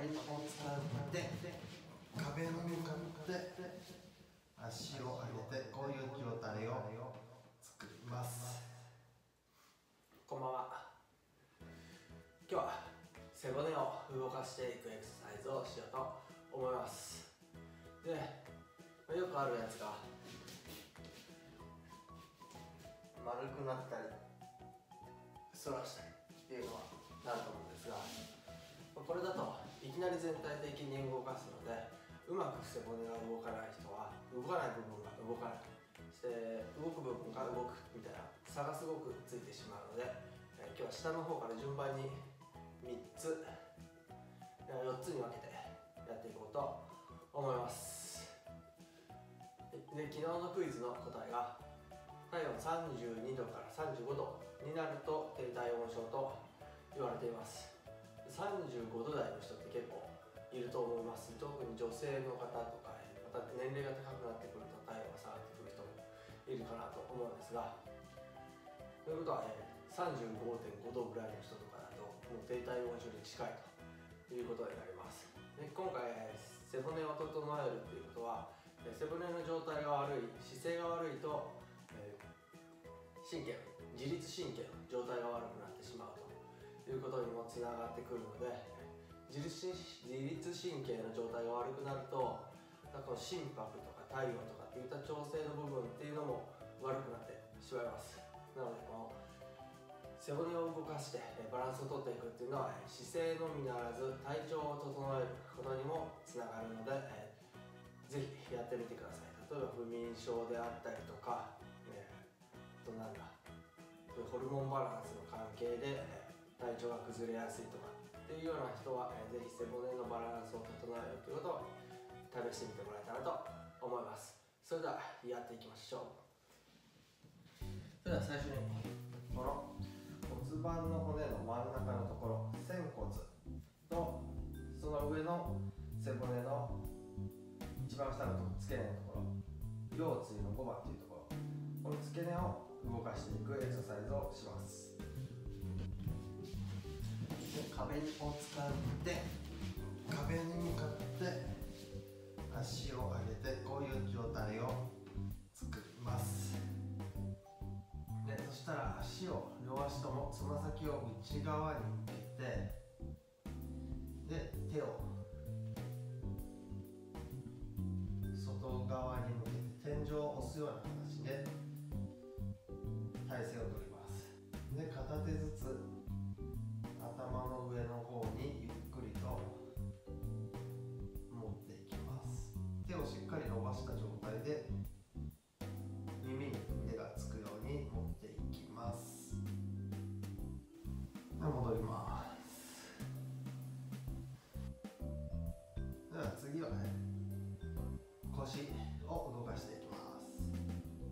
壁に使って壁に向かって足を上げて、こういう状態を作ります。 こんばんは。今日は背骨を動かしていくエクササイズをしようと思います。で、よくあるやつが丸くなったり反らしたりっていうのはなると思うんですが、これだといきなり全体的に動かすので、うまく背骨が動かない人は動かない部分が動かない、そして動く部分が動くみたいな差がすごくついてしまうので、今日は下の方から順番に3つ4つに分けてやっていこうと思います。で、昨日のクイズの答えが体温32度から35度になると低体温症と言われています。35度台の人って結構いると思います。特に女性の方とか、また年齢が高くなってくると体温が下がってくる人もいるかなと思うんですが、ということは、35.5 度ぐらいの人とかだともう低体温症に近いということになります。で、今回、背骨を整えるということは、背骨の状態が悪い、姿勢が悪いと、自律神経の状態が悪くなってしまうということにもつながってくるので、自律神経の状態が悪くなると、心拍とか体温とかっていった調整の部分っていうのも悪くなってしまいます。なので、この背骨を動かしてバランスをとっていくっていうのは、姿勢のみならず体調を整えることにもつながるので、ぜひやってみてください。例えば不眠症であったりとか、ホルモンバランスの関係で体調が崩れやすいとかっていうような人は、ぜひ背骨のバランスを整えるということを試してみてもらえたらと思います。それではやっていきましょう。それでは最初にこの骨盤の骨の真ん中のところ、仙骨とその上の背骨の一番下のところ、付け根のところ、腰椎の5番というところ、この付け根を動かしていくエクササイズをします。で、 壁を使って壁に向かって足を上げて、こういう状態を作ります。で、そしたら両足ともつま先を内側に向けて、で、手を外側に向けて天井を押すような形で体勢をとります。で、片手ずつ頭の上の方にゆっくりと持っていきます。手をしっかり伸ばした状態で耳に腕がつくように持っていきます。で、戻ります。では次は腰を動かしていきます。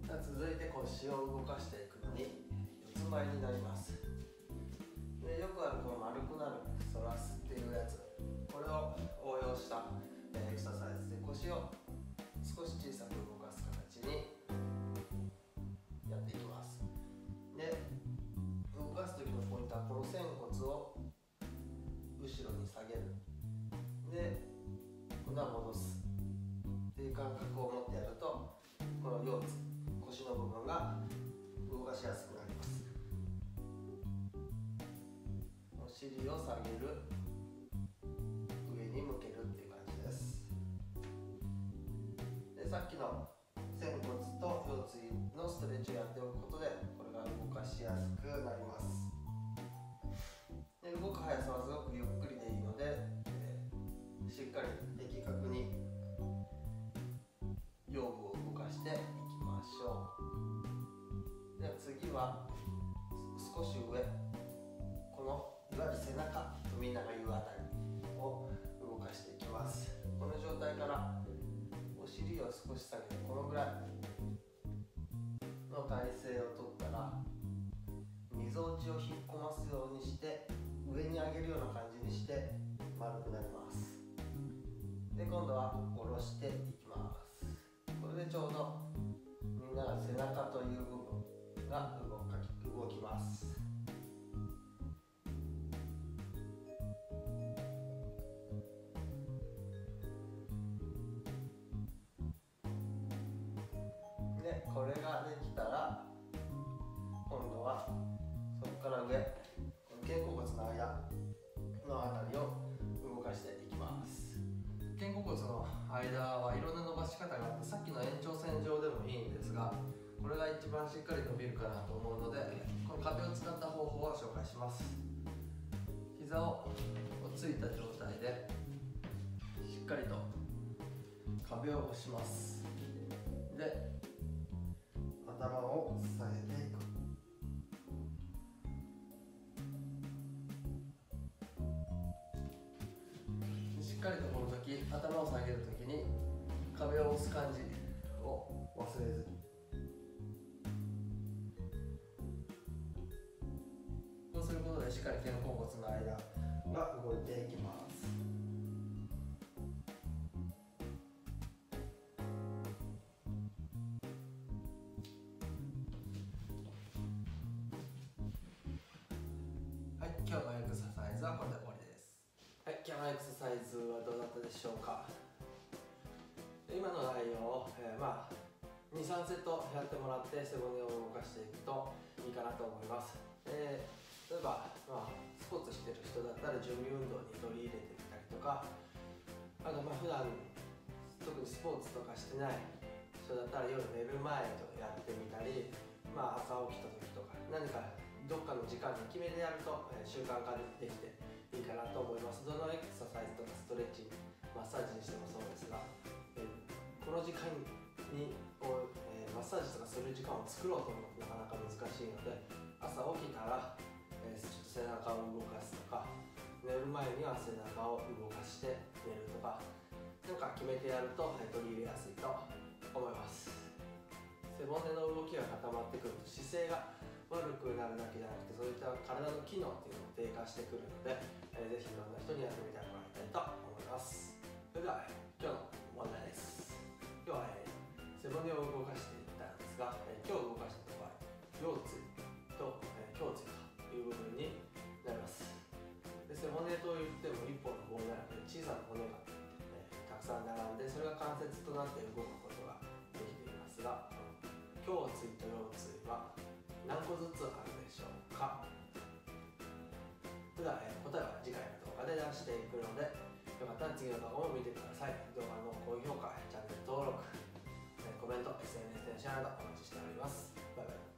では続いて腰を動かしていくのに四つ前になります。で、よくあるこの丸くなる反らすっていうやつ、これを応用したエクササイズで腰を少し小さく動かす形にやっていきます。で、動かす時のポイントはこの仙骨を後ろに下げる、で今度は戻すっていう感覚を持ってやると、この腰の部分が動かしやすくなります。お尻を下げる、上に向けるっていう感じです。で、さっきの仙骨と腰椎のストレッチをやっておくことで、これが動かしやすくなります。で、動く速さはすごくゆっくりでいいので、しっかり的確に腰部を動かしていきましょう。では次は少し上、このいわゆる背中とみんなが言うあたりを動かしていきます。この状態からお尻を少し下げて、このぐらいの体勢をとったら、みぞおちを引っ込ますようにして上に上げるような感じにして丸くなります。で、今度は下ろしていきます。これでちょうどみんなが背中という部分が動きます。 これができたら今度はそこから上、この肩甲骨の間のあたりを動かしていきます。肩甲骨の間はいろんな伸ばし方があって、さっきの延長線上でもいいんですが、これが一番しっかり伸びるかなと思うので、この壁を使った方法を紹介します。膝をついた状態でしっかりと壁を押します。で、頭を支えていく。しっかりとこの時、頭を下げる時に壁を押す感じを忘れずに。そうすることでしっかり肩甲骨の間が動いていきます。はい、今日のエクササイズはこれで終わりです。はい、今日のエクササイズはどうだったでしょうか。今の内容を、2、3セットやってもらって背骨を動かしていくといいかなと思います。例えば、スポーツしてる人だったら準備運動に取り入れてみたりとか、あと普段特にスポーツとかしてない人だったら夜寝る前とやってみたり、朝起きた時とか何かどっかの時間に決めてやると習慣化できていいかなと思います。どのエクササイズとかストレッチ、マッサージにしてもそうですが、この時間にマッサージとかする時間を作ろうと思うとなかなか難しいので、朝起きたらちょっと背中を動かすとか、寝る前には背中を動かして寝るとか、なんか決めてやると取り入れやすいと思います。背骨の動きが固まってくると姿勢が悪くなるだけじゃなくて、そういった体の機能っていうのも低下してくるので、ぜひいろんな人にやってみてもらいたいと思います。それでは今日の問題です。今日は背骨を動かしていったんですが、今日動かした場合、腰椎と胸椎という部分になります。で、背骨といっても一本の棒じゃなくて小さな骨が、たくさん並んで、それが関節となって動くことができていますが、胸椎と腰椎は何個ずつあるでしょうか。それでは、答えは次回の動画で出していくので、よかったら次の動画も見てください。動画の高評価、チャンネル登録、コメント、SNS でのシェアなどお待ちしております。バイバイ。